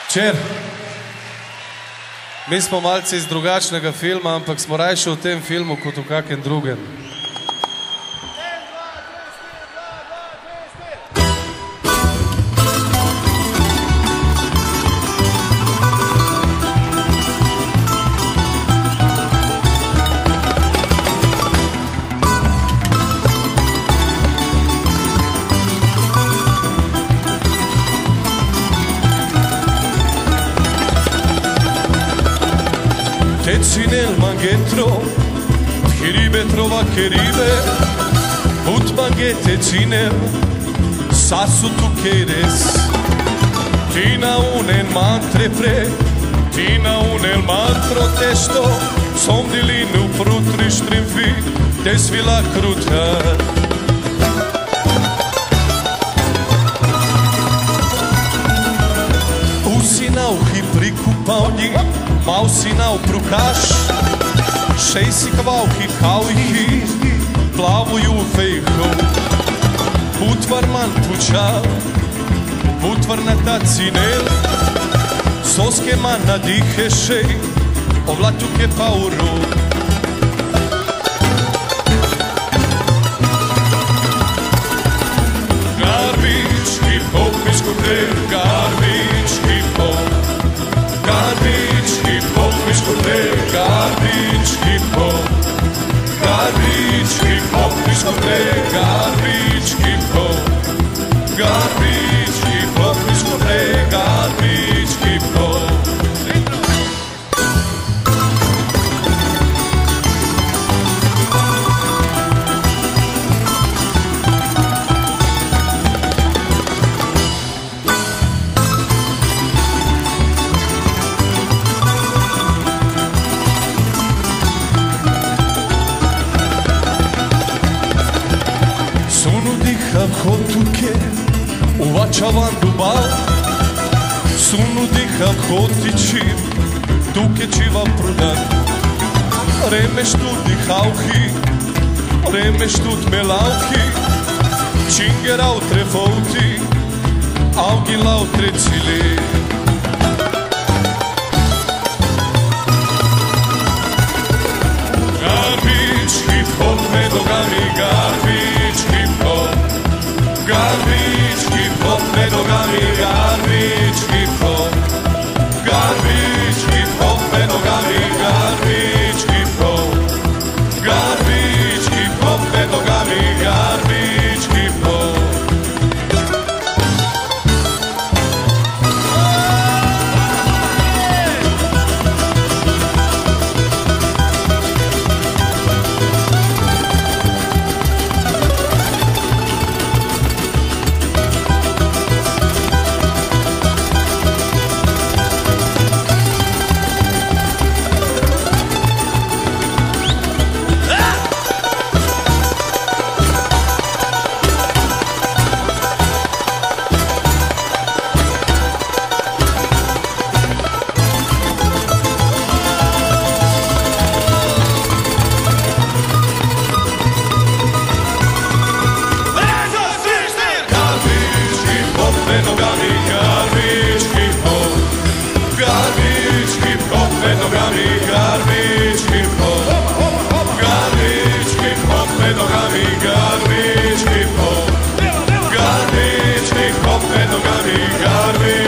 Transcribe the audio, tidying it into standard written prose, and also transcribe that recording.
Čer, mi smo malce iz drugačnega filma, ampak smo rajši v tem filmu kot v kakem drugem. Tecinel maghetro, chiribe trova cheribe, ut maghete cinel, sasu tu queres. Tina unel mantre pre, tina unel mantro testo, som di linu prutri strimfi, desvila kruta. Usinauhi prikupavnji, mal sinal prukaš, šejsi kavauki kauihi, plavuju fejhom. Putvar man pučal, putvar na tacinel, soske man nadihe šej, ovlatuke pauru. Garbage, hip hop, miskoter, garbage, hip hop. Garbage, hip hop, discotheque, garbage, hip hop. Garbage, hip hop, discotheque, garbage, hip hop. Garbage, hip hop, discotheque, garbage, hip hop. Hotuke, uvačavan dubal, sunu diha hotići, duke čiva prudan. Remeštut dihauhi, remeštut melauhi, čingerau trefouti, augilau trecili. Garbage, hip hop, medogami, garbage, hip hop. Garbage, hip hop, medogami, garbage, hip hop. Garbage, hip hop, medogami, garbage, hip hop. Garbage, hip hop, medogami, garbage, hip hop. Garbage, hip hop, medogami, garbage.